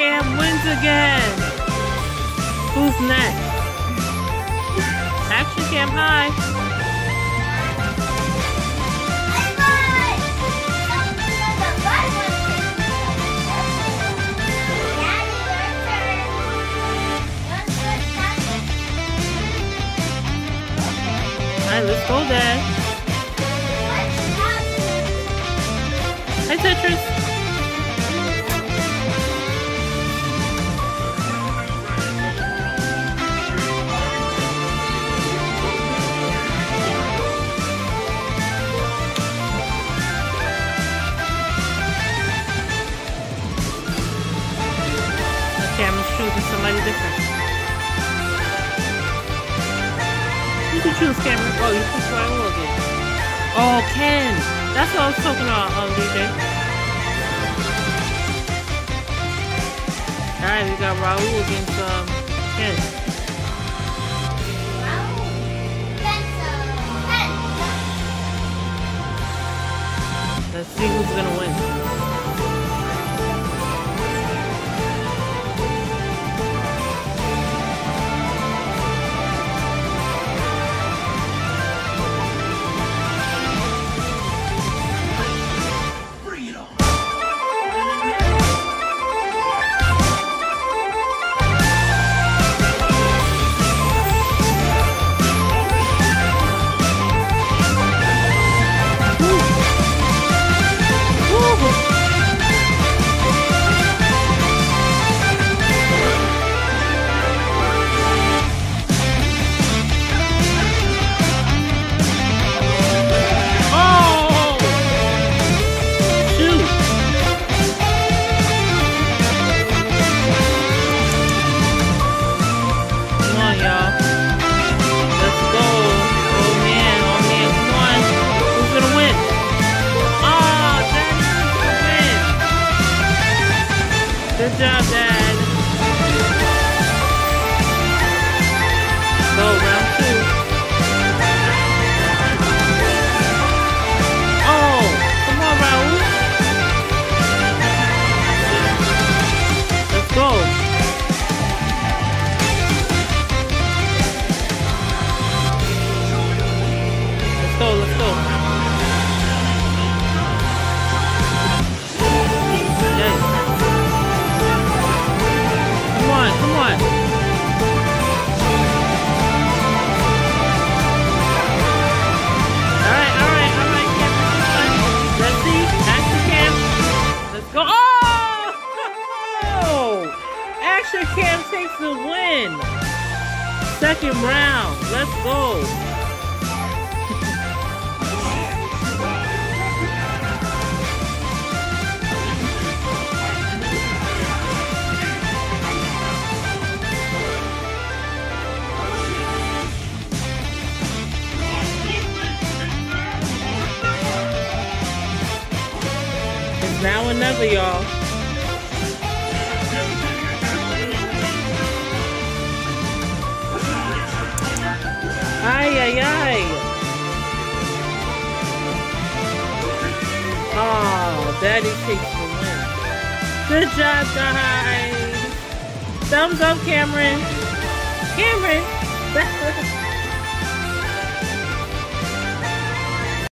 Cam wins again. Who's next? Action Cam, hi. Alright, let's go, Dad. Hi, Tetris. Okay, I'm choosing somebody different. You can choose Cameron. Oh, you choose Raul again. Oh, Ken. That's what I was talking about, DJ. Alright, we got Raul against Ken. Let's see who's gonna win. Good job, Dad. Go, round 2. Oh, come on, Raul. Let's go. Let's go, let's go. Come on. Alright, Cam. Let's see. Action Cam. Let's go. Oh! Action Cam takes the win. Second round. Let's go. Now or never, y'all. Ay, ay, ay. Oh, Daddy takes the win. Good job, guys. Thumbs up, Cameron. Cameron.